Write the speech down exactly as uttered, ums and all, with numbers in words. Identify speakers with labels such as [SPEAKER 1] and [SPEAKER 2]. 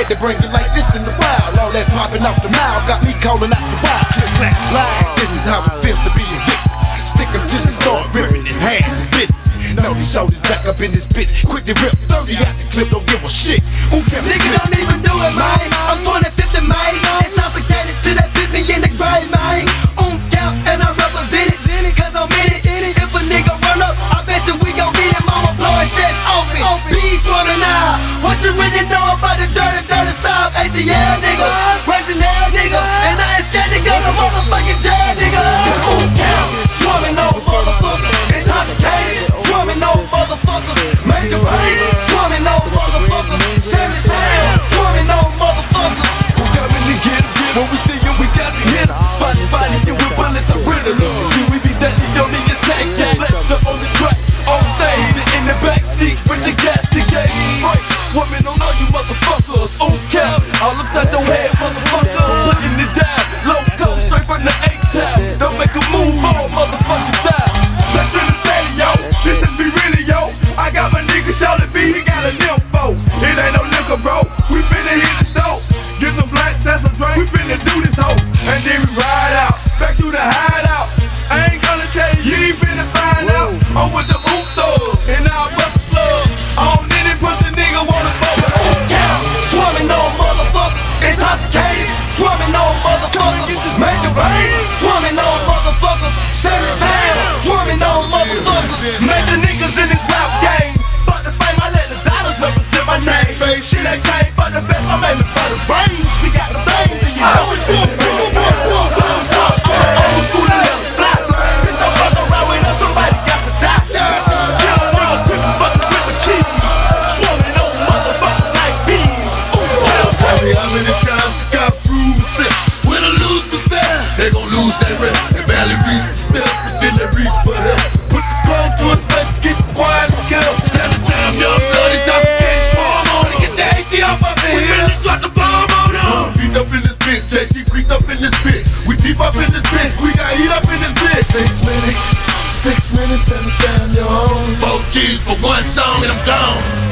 [SPEAKER 1] they bring it like this in the wild. All that popping off the mouth got me calling out the wild. Click, clack, slide. This is how it feels to be a victim. Stick 'em till they start ripping in half and fit. Know these shoulders back up in this bitch, quick to rip. thirty out the clip, don't give a shit. Who kept it?
[SPEAKER 2] Nigga don't even do it, man. I'm twenty fifty, man. Intoxicated to that fifty in the grave, man. Oomp out and I represent it, cause I'm in it. If a nigga run up, I bet you we gon' get him. Mama blowing chest open, bees swimming out. What you really know about the dirty, dirty South? A T L niggas, raising hell nigga, and I ain't scared to go to motherfucking jail, nigga. Oomp out, swimming on motherfuckers. Intoxicated, swimming on motherfuckers. Major pain, swimming on motherfuckers. Sammy Sam, swimming on motherfuckers.
[SPEAKER 1] Who coming to get him? When we see him, we got to hit him. Body, body, you with bullets, I really love. See, we be deadly, on the attack, yeah. Lecture on the track, on stage, and in the backseat with the gas to gauge. Right, swimming on all you motherfuckers. Oomp out, all upside your head, motherfucker. Putting it down, low coast, straight from the A-town. Don't make a move on motherfucking side.
[SPEAKER 3] Let's in the city, yo. This is me really, yo. I got my nigga Charlie B, he got a nympho. It ain't no liquor, bro. We finna hit the stove. Get some blacks and some drink. We finna do this hoe. And then we ride out, back to the hideout. I ain't gonna tell you, you ain't finna find out. I'm with the Oomp thugs, and I'll bust a slug. On any pussy nigga wanna fuck with Oomp out.
[SPEAKER 2] Swimming on motherfuckers, intoxicated, swimming on motherfuckers, major pain, swimming on motherfuckers, Sammy Sam, swimming on motherfuckers.
[SPEAKER 3] Major niggas in this rap game. Fuck the fame, I let the dollars represent my name. Shit ain't changed, but the best I'm aiming for the brains. We got the things, and you know it's good. I'm old school and let it fly. Bitch, don't fuck around with us, somebody got to die. Young niggas quick fucking with the cheese. Swimming on motherfuckers like bees.
[SPEAKER 4] Tell me how many times I got prove myself. When I lose myself, they gon' lose their rep. They barely reach the steps, but then they reach for help. Put the clothes to his face, keep it quiet and kill. Seven times young bloody, intoxicated, swarm on it. Get the A C off up in here. We finna drop the bomb on them. Beat up in this bitch, J G creeped up in this bitch. We deep up in this bitch, we got heat up in this bitch. Six minutes, six minutes, seven sound, yo. Four G's for one song and I'm gone.